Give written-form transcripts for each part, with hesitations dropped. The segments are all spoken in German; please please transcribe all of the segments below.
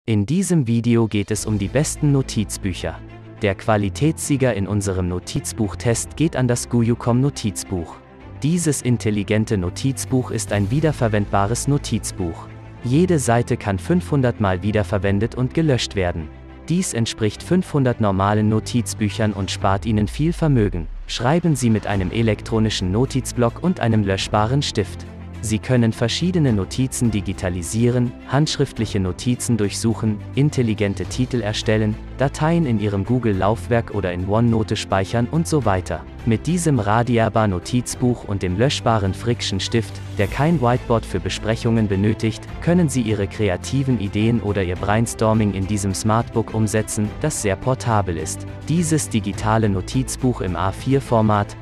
In diesem Video geht es um die besten Notizbücher. Der Qualitätssieger in unserem Notizbuchtest geht an das Guyucom Notizbuch. Dieses intelligente Notizbuch ist ein wiederverwendbares Notizbuch. Jede Seite kann 500 Mal wiederverwendet und gelöscht werden. Dies entspricht 500 normalen Notizbüchern und spart Ihnen viel Vermögen. Schreiben Sie mit einem elektronischen Notizblock und einem löschbaren Stift. Sie können verschiedene Notizen digitalisieren, handschriftliche Notizen durchsuchen, intelligente Titel erstellen, Dateien in Ihrem Google-Laufwerk oder in OneNote speichern und so weiter. Mit diesem Radiarbar-Notizbuch und dem löschbaren Friction-Stift, der kein Whiteboard für Besprechungen benötigt, können Sie Ihre kreativen Ideen oder Ihr Brainstorming in diesem Smartbook umsetzen, das sehr portabel ist. Dieses digitale Notizbuch im A4-Format,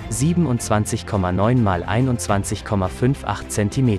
27,9 x 21,58 cm.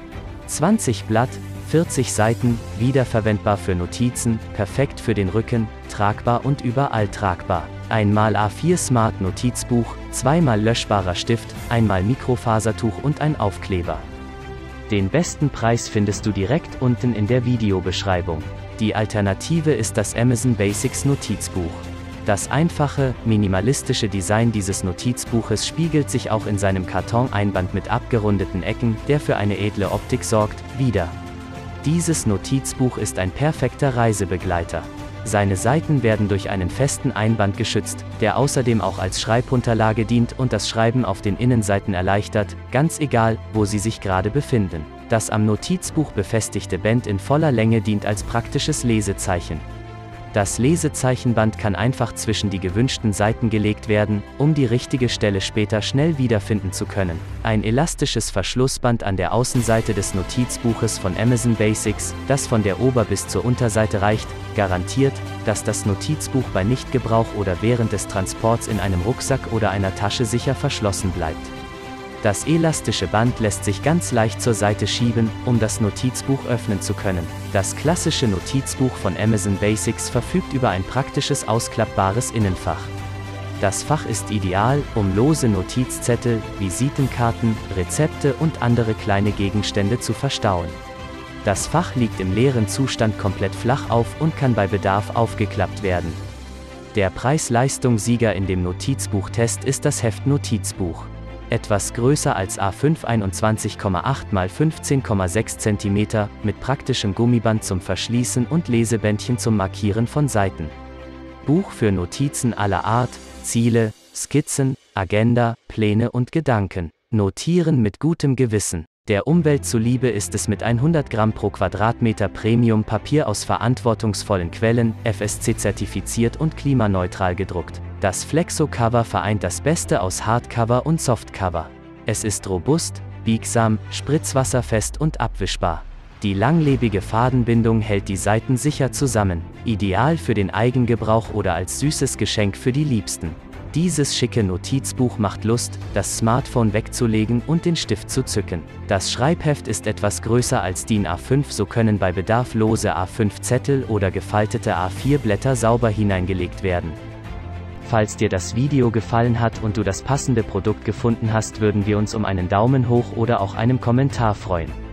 20 Blatt, 40 Seiten, wiederverwendbar für Notizen, perfekt für den Rücken, tragbar und überall tragbar. Einmal A4 Smart Notizbuch, zweimal löschbarer Stift, einmal Mikrofasertuch und ein Aufkleber. Den besten Preis findest du direkt unten in der Videobeschreibung. Die Alternative ist das Amazon Basics Notizbuch. Das einfache, minimalistische Design dieses Notizbuches spiegelt sich auch in seinem Kartoneinband mit abgerundeten Ecken, der für eine edle Optik sorgt, wider. Dieses Notizbuch ist ein perfekter Reisebegleiter. Seine Seiten werden durch einen festen Einband geschützt, der außerdem auch als Schreibunterlage dient und das Schreiben auf den Innenseiten erleichtert, ganz egal, wo Sie sich gerade befinden. Das am Notizbuch befestigte Band in voller Länge dient als praktisches Lesezeichen. Das Lesezeichenband kann einfach zwischen die gewünschten Seiten gelegt werden, um die richtige Stelle später schnell wiederfinden zu können. Ein elastisches Verschlussband an der Außenseite des Notizbuches von Amazon Basics, das von der Ober- bis zur Unterseite reicht, garantiert, dass das Notizbuch bei Nichtgebrauch oder während des Transports in einem Rucksack oder einer Tasche sicher verschlossen bleibt. Das elastische Band lässt sich ganz leicht zur Seite schieben, um das Notizbuch öffnen zu können. Das klassische Notizbuch von Amazon Basics verfügt über ein praktisches ausklappbares Innenfach. Das Fach ist ideal, um lose Notizzettel, Visitenkarten, Rezepte und andere kleine Gegenstände zu verstauen. Das Fach liegt im leeren Zustand komplett flach auf und kann bei Bedarf aufgeklappt werden. Der Preis-Leistung-Sieger in dem Notizbuchtest ist das Heft Notizbuch. Etwas größer als A5 21,8 x 15,6 cm, mit praktischem Gummiband zum Verschließen und Lesebändchen zum Markieren von Seiten. Buch für Notizen aller Art, Ziele, Skizzen, Agenda, Pläne und Gedanken. Notieren mit gutem Gewissen. Der Umwelt zuliebe ist es mit 100 Gramm pro Quadratmeter Premium-Papier aus verantwortungsvollen Quellen, FSC-zertifiziert und klimaneutral gedruckt. Das Flexo-Cover vereint das Beste aus Hardcover und Softcover. Es ist robust, biegsam, spritzwasserfest und abwischbar. Die langlebige Fadenbindung hält die Seiten sicher zusammen, ideal für den Eigengebrauch oder als süßes Geschenk für die Liebsten. Dieses schicke Notizbuch macht Lust, das Smartphone wegzulegen und den Stift zu zücken. Das Schreibheft ist etwas größer als DIN A5, so können bei Bedarf lose A5-Zettel oder gefaltete A4-Blätter sauber hineingelegt werden. Falls dir das Video gefallen hat und du das passende Produkt gefunden hast, würden wir uns um einen Daumen hoch oder auch einem Kommentar freuen.